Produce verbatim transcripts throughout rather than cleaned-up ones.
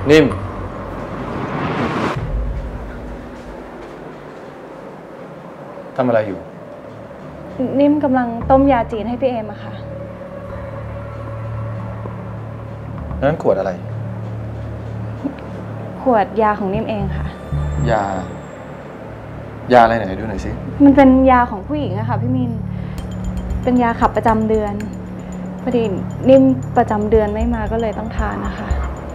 นิ่มทำอะไรอยู่นิ่มกำลังต้มยาจีนให้พี่เอมอะค่ะนั้นขวดอะไรขวดยาของนิ่มเองค่ะยายาอะไรไหนดูหน่อยสิมันเป็นยาของผู้หญิงอะค่ะพี่มินเป็นยาขับประจำเดือนพอดีนิ่มประจำเดือนไม่มาก็เลยต้องทานนะคะ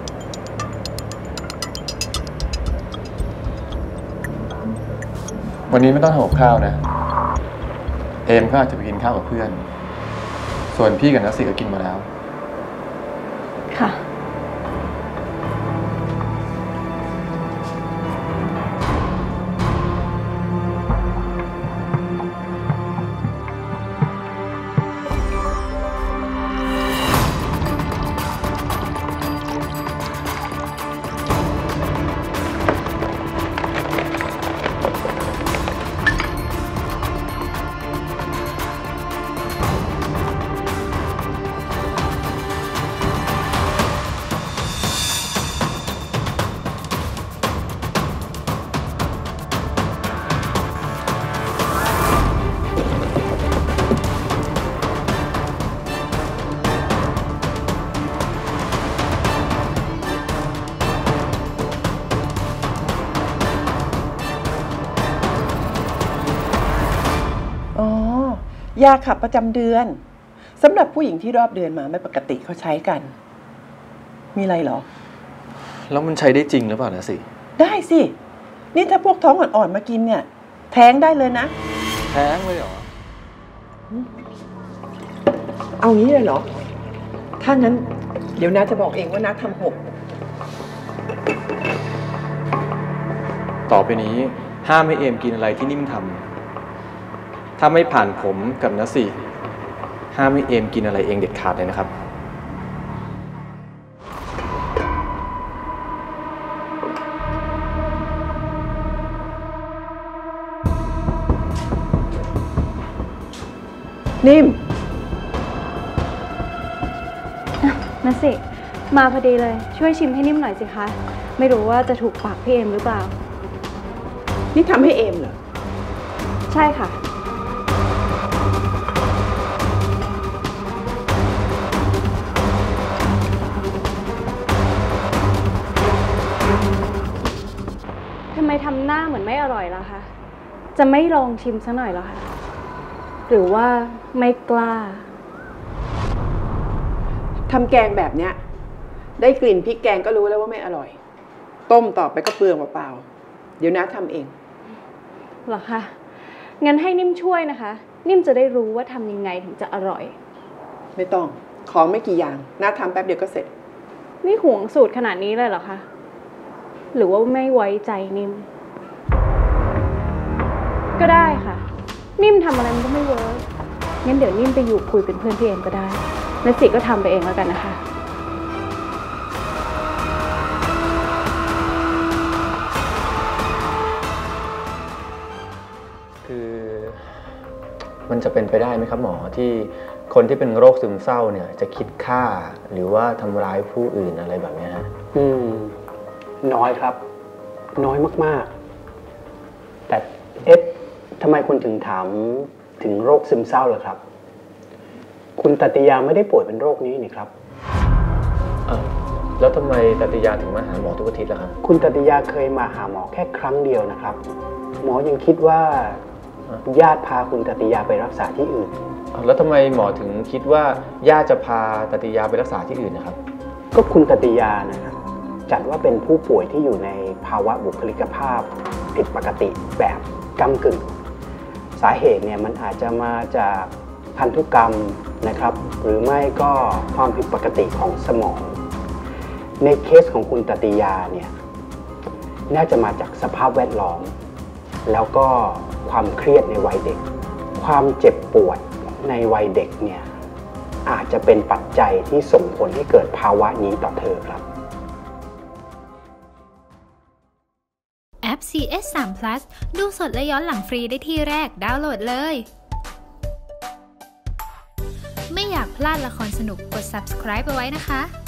วันนี้ไม่ต้องทำกับข้าวนะเอมก็อาจจะไปกินข้าวกับเพื่อนส่วนพี่กับนักศิษย์ก็กินมาแล้วค่ะยาขับประจำเดือนสำหรับผู้หญิงที่รอบเดือนมาไม่ปกติเขาใช้กันมีอะไรเหรอแล้วมันใช้ได้จริงหรือเปล่านะสิได้สินี่ถ้าพวกท้องอ่อนๆมากินเนี่ยแท้งได้เลยนะแท้งเลยเหรอเอางี้เลยเหรอถ้างั้นเดี๋ยวน้าจะบอกเองว่าน้าทำหกต่อไปนี้ห้ามให้เอมกินอะไรที่นิ่มทำถ้าไม่ผ่านผมกับนัสสิห้ามให้เอมกินอะไรเองเด็ดขาดเลยนะครับนิ่มนัสสิมาพอดีเลยช่วยชิมให้นิ่มหน่อยสิคะไม่รู้ว่าจะถูกปากพี่เอมหรือเปล่านี่ทำให้เอมเหรอใช่ค่ะทำไมทำหน้าเหมือนไม่อร่อยล่ะคะจะไม่ลองชิมซะหน่อยเหรอคะหรือว่าไม่กล้าทำแกงแบบเนี้ยได้กลิ่นพริกแกงก็รู้แล้วว่าไม่อร่อยต้มต่อไปก็เปลืองเปล่าๆเดี๋ยวน้าทำเองเหรอคะงั้นให้นิ่มช่วยนะคะนิ่มจะได้รู้ว่าทำยังไงถึงจะอร่อยไม่ต้องของไม่กี่อย่างน้าทำแป๊บเดียวก็เสร็จนี่หวงสูตรขนาดนี้เลยเหรอคะหรือว่าไม่ไว้ใจนิ่มก็ได้ค่ะนิ่มทำอะไรมันก็ไม่เวิร์กงั้นเดี๋ยวนิ่มไปอยู่คุยเป็นเพื่อนพี่เอมก็ได้นัสสิก็ทำไปเองแล้วกันนะคะคือมันจะเป็นไปได้ไหมครับหมอที่คนที่เป็นโรคซึมเศร้าเนี่ยจะคิดฆ่าหรือว่าทำร้ายผู้อื่นอะไรแบบนี้ฮะอืมน้อยครับน้อยมากๆแต่เอ๊ะทำไมคุณถึงถามถึงโรคซึมเศร้าล่ะครับคุณตติยาไม่ได้ป่วยเป็นโรคนี้นี่ครับอ้าวแล้วทำไมตติยาถึงมาหาหมอทุกอาทิตย์ล่ะครับคุณตติยาเคยมาหาหมอแค่ครั้งเดียวนะครับหมอยังคิดว่าญาติพาคุณตติยาไปรักษาที่อื่นแล้วทำไมหมอถึงคิดว่าญาติจะพาตติยาไปรักษาที่อื่นนะครับก็คุณตติยานะครับจัดว่าเป็นผู้ป่วยที่อยู่ในภาวะบุคลิกภาพผิดปกติแบบก้ำกึ่งสาเหตุเนี่ยมันอาจจะมาจากพันธุกรรมนะครับหรือไม่ก็ความผิดปกติของสมองในเคสของคุณตติยาเนี่ยน่าจะมาจากสภาพแวดล้อมแล้วก็ความเครียดในวัยเด็กความเจ็บปวดในวัยเด็กเนี่ยอาจจะเป็นปัจจัยที่ส่งผลให้เกิดภาวะนี้ต่อเธอครับแอป ซี เอส ทรี พลัส ดูสดและย้อนหลังฟรีได้ที่แรกดาวน์โหลดเลยไม่อยากพลาดละครสนุกกด ซับสไครบ์ เอาไว้นะคะ